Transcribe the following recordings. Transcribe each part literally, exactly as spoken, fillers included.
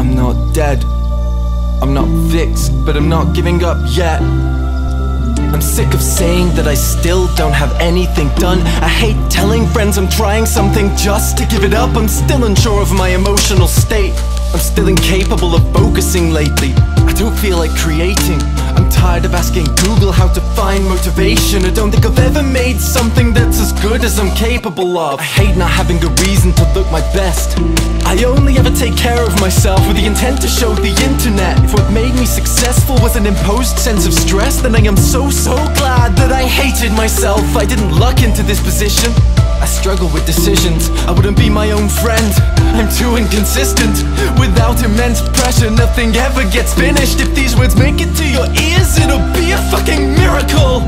I'm not dead, I'm not fixed, but I'm not giving up yet. I'm sick of saying that I still don't have anything done. I hate telling friends I'm trying something just to give it up. I'm still unsure of my emotional state. I'm still incapable of focusing lately. I don't feel like creating. I'm tired of asking Google how to find motivation. I don't think I've ever made something that's as good as I'm capable of. I hate not having a reason to look my best. I only ever take care of myself with the intent to show the internet. If what made me successful was an imposed sense of stress, then I am so, so glad that I hated myself. I didn't luck into this position. I struggle with decisions, I wouldn't be my own friend. I'm too inconsistent. Without immense pressure, nothing ever gets finished. If these words make it to your ears, it'll be a fucking miracle.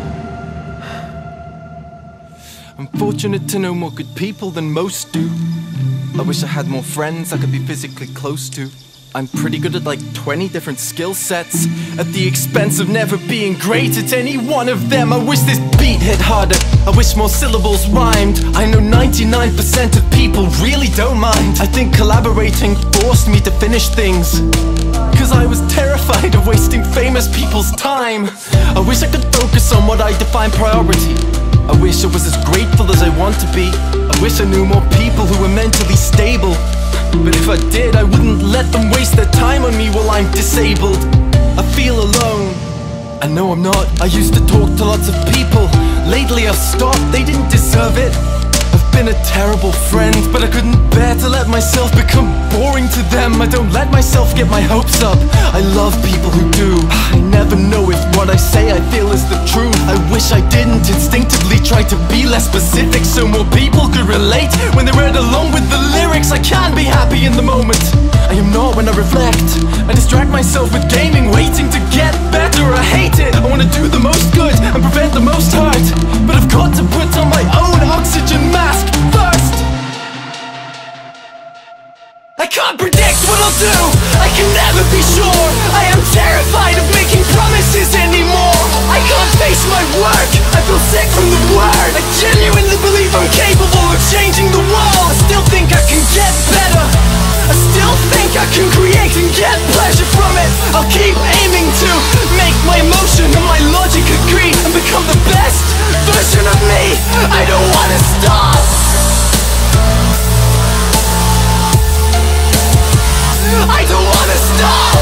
I'm fortunate to know more good people than most do. I wish I had more friends I could be physically close to. I'm pretty good at like twenty different skill sets, at the expense of never being great at any one of them. I wish this beat hit harder, I wish more syllables rhymed. I know ninety-nine percent of people really don't mind. I think collaborating forced me to finish things, cause I was terrified of wasting famous people's time. I wish I could focus on what I define priority. I wish I was as grateful as I want to be. I wish I knew more people who were mentally stable. But if I did, I wouldn't let them waste their time on me while I'm disabled. I feel alone. I know I'm not. I used to talk to lots of people. Lately I've stopped, they didn't deserve it. I've been a terrible friend, but I couldn't bear to let myself become boring to them. I don't let myself get my hopes up. I love people who do. I never know if what I say I feel is the truth. I wish I didn't instinctively try to be less specific, so more people could relate when they read along with the lyrics. I can't be happy in the moment, I am not when I reflect. I distract myself with gaming, waiting to get better. I hate it, I wanna do the most good and prevent the most hurt, but I've got to put on my own oxygen mask first. I can't predict what I'll do, I can never be sure. I am terrified of making promises anymore. I can't face my work, I feel sick from the word. I genuinely believe I'm capable of changing the world. I still think I can get better, I still think I can create and get pleasure from it. I'll keep aiming to make my emotion and my logic agree and become the best version of me. I don't wanna stop, I don't wanna stop.